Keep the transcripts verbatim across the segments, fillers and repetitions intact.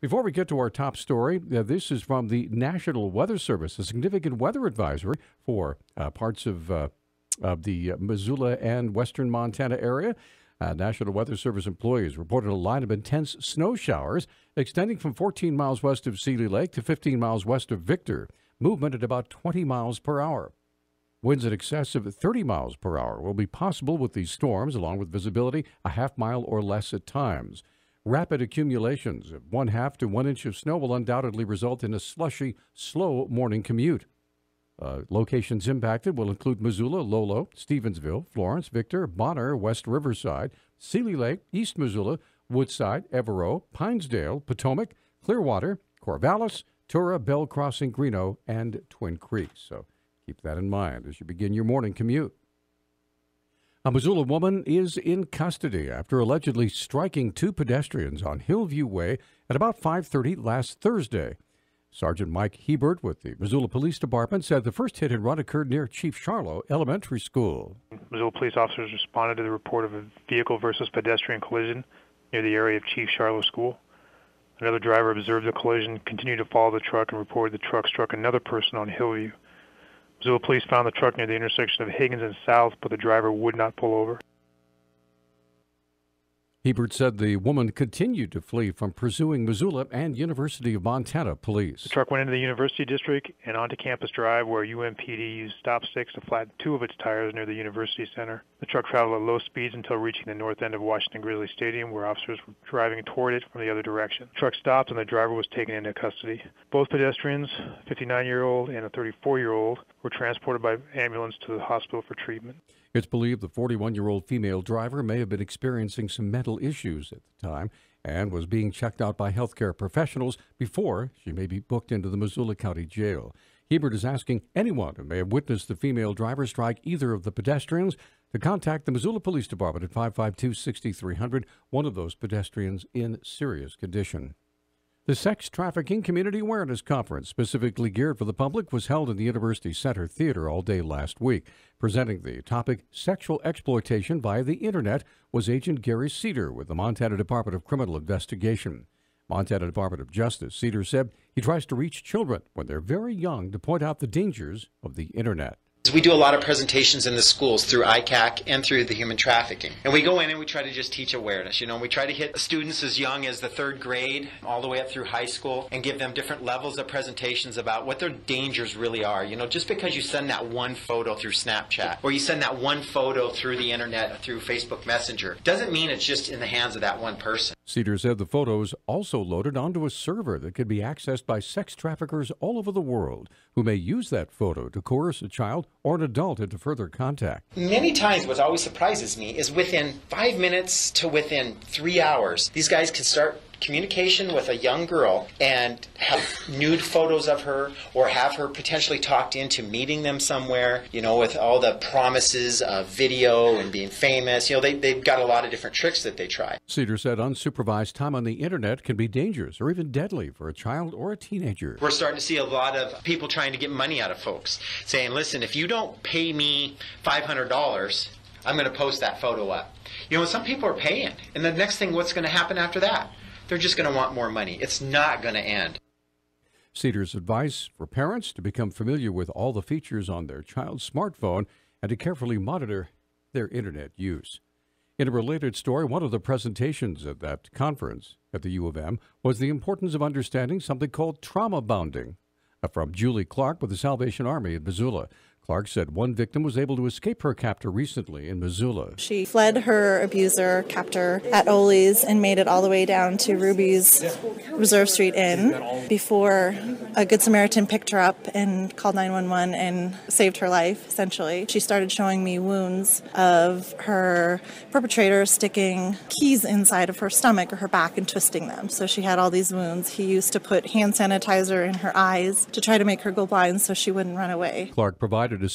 Before we get to our top story, uh, this is from the National Weather Service, a significant weather advisory for uh, parts of, uh, of the uh, Missoula and western Montana area. Uh, National Weather Service employees reported a line of intense snow showers extending from fourteen miles west of Seeley Lake to fifteen miles west of Victor, movement at about twenty miles per hour. Winds in excess of thirty miles per hour will be possible with these storms, along with visibility a half mile or less at times. Rapid accumulations of one half to one inch of snow will undoubtedly result in a slushy, slow morning commute. Uh, locations impacted will include Missoula, Lolo, Stevensville, Florence, Victor, Bonner, West Riverside, Seeley Lake, East Missoula, Woodside, Evero, Pinesdale, Potomac, Clearwater, Corvallis, Tura, Bell Crossing, Greeno, and Twin Creeks. So keep that in mind as you begin your morning commute. A Missoula woman is in custody after allegedly striking two pedestrians on Hillview Way at about five thirty last Thursday. Sergeant Mike Hebert with the Missoula Police Department said the first hit and run occurred near Chief Charlo Elementary School. Missoula police officers responded to the report of a vehicle versus pedestrian collision near the area of Chief Charlo School. Another driver observed the collision, continued to follow the truck, and reported the truck struck another person on Hillview. Missoula police found the truck near the intersection of Higgins and South, but the driver would not pull over. Hebert said the woman continued to flee from pursuing Missoula and University of Montana police. The truck went into the University District and onto Campus Drive, where U M P D used stop sticks to flatten two of its tires near the University Center. The truck traveled at low speeds until reaching the north end of Washington Grizzly Stadium, where officers were driving toward it from the other direction. The truck stopped and the driver was taken into custody. Both pedestrians, a fifty-nine-year-old and a thirty-four-year-old, were transported by ambulance to the hospital for treatment. It's believed the forty-one-year-old female driver may have been experiencing some mental issues at the time and was being checked out by healthcare professionals before she may be booked into the Missoula County Jail. Hebert is asking anyone who may have witnessed the female driver strike either of the pedestrians to contact the Missoula Police Department at five five two, six three zero zero, one of those pedestrians in serious condition. The Sex Trafficking Community Awareness Conference, specifically geared for the public, was held in the University Center Theater all day last week. Presenting the topic, Sexual Exploitation via the Internet, was Agent Gary Cedar with the Montana Department of Criminal Investigation. Montana Department of Justice, Cedar said he tries to reach children when they're very young to point out the dangers of the Internet. We do a lot of presentations in the schools through I C A C and through the human trafficking. And we go in and we try to just teach awareness. You know, we try to hit students as young as the third grade all the way up through high school and give them different levels of presentations about what their dangers really are. You know, just because you send that one photo through Snapchat or you send that one photo through the internet or through Facebook Messenger doesn't mean it's just in the hands of that one person. Cedar said the photos also loaded onto a server that could be accessed by sex traffickers all over the world who may use that photo to coerce a child or an adult into further contact. Many times what always surprises me is within five minutes to within three hours, these guys can start communication with a young girl and have nude photos of her or have her potentially talked into meeting them somewhere, you know, with all the promises of video and being famous. You know, they, they've got a lot of different tricks that they try. Cedar said unsupervised time on the internet can be dangerous or even deadly for a child or a teenager. We're starting to see a lot of people trying to get money out of folks, saying, listen, if you don't pay me five hundred dollars, I'm going to post that photo up. You know, some people are paying, and the next thing, what's going to happen after that? They're just going to want more money. It's not going to end. Cedar's advice for parents to become familiar with all the features on their child's smartphone and to carefully monitor their internet use. In a related story, one of the presentations at that conference at the U of M was the importance of understanding something called trauma bonding. From Julie Clark with the Salvation Army in Missoula. Clark said one victim was able to escape her captor recently in Missoula. She fled her abuser, captor, at Ole's and made it all the way down to Ruby's Reserve Street Inn before a Good Samaritan picked her up and called nine one one and saved her life, essentially. She started showing me wounds of her perpetrator sticking keys inside of her stomach or her back and twisting them. So she had all these wounds. He used to put hand sanitizer in her eyes to try to make her go blind so she wouldn't run away. Clark provided a stark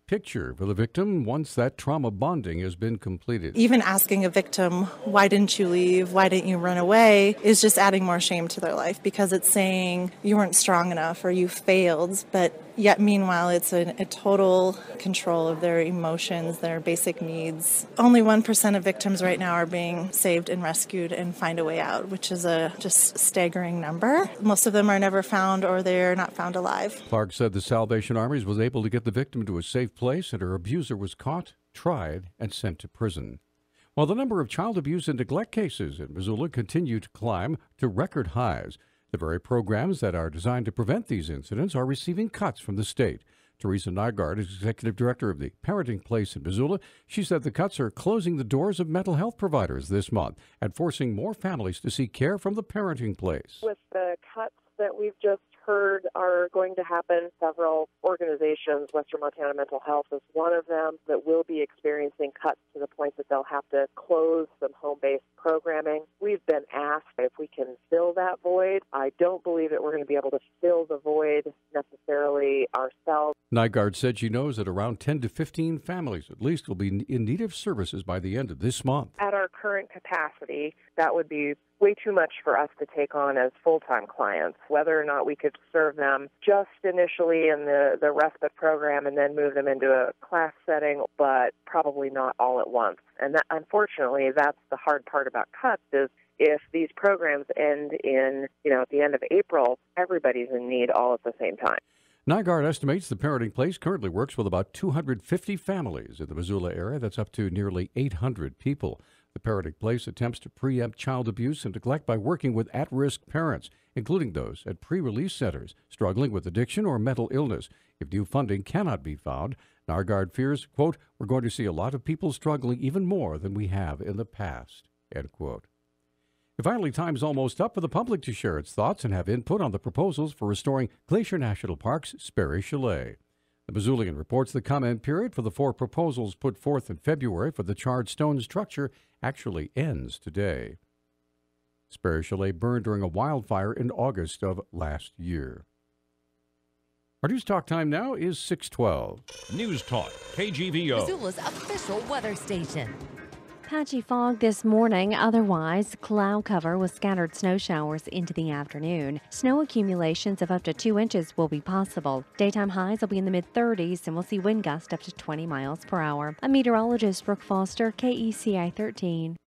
picture for the victim once that trauma bonding has been completed. Even asking a victim, why didn't you leave? Why didn't you run away? Is just adding more shame to their life because it's saying you weren't strong enough or you failed. But yet, meanwhile, it's a, a total control of their emotions, their basic needs. Only one percent of victims right now are being saved and rescued and find a way out, which is a just staggering number. Most of them are never found or they're not found alive. Clark said the Salvation Army was able to get the victim to a safe place and her abuser was caught, tried, and sent to prison. While the number of child abuse and neglect cases in Missoula continue to climb to record highs, the very programs that are designed to prevent these incidents are receiving cuts from the state. Teresa Nygaard is executive director of the Parenting Place in Missoula. She said the cuts are closing the doors of mental health providers this month and forcing more families to seek care from the Parenting Place. With the cuts that we've just heard are going to happen, several organizations, Western Montana Mental Health is one of them, that will be experiencing cuts to the point that they'll have to close some home-based programming. We've been asked if we can fill that void. I don't believe that we're going to be able to fill the void necessarily ourselves. Nygaard said she knows that around ten to fifteen families at least will be in need of services by the end of this month. At our current capacity, that would be way too much for us to take on as full-time clients. Whether or not we could serve them just initially in the, the respite program and then move them into a class setting, but probably not all at once. And that, unfortunately, that's the hard part about cuts is if these programs end in, you know, at the end of April, everybody's in need all at the same time. Nygaard estimates the Parenting Place currently works with about two hundred fifty families in the Missoula area. That's up to nearly eight hundred people. The Parenting Place attempts to preempt child abuse and neglect by working with at-risk parents, including those at pre-release centers struggling with addiction or mental illness. If new funding cannot be found, Nygaard fears, quote, we're going to see a lot of people struggling even more than we have in the past, end quote. And finally, time's almost up for the public to share its thoughts and have input on the proposals for restoring Glacier National Park's Sperry Chalet. The Missoulian reports the comment period for the four proposals put forth in February for the charred stone structure actually ends today. Sperry Chalet burned during a wildfire in August of last year. Our News Talk time now is six twelve. News Talk, K G V O. Missoula's official weather station. Patchy fog this morning. Otherwise, cloud cover with scattered snow showers into the afternoon. Snow accumulations of up to two inches will be possible. Daytime highs will be in the mid thirties, and we'll see wind gusts up to twenty miles per hour. I'm meteorologist Brooke Foster, K E C I thirteen.